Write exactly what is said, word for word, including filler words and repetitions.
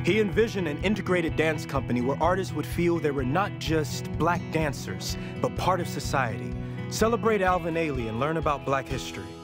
He envisioned an integrated dance company where artists would feel they were not just black dancers, but part of society. Celebrate AlvinAiley and learn about Black history.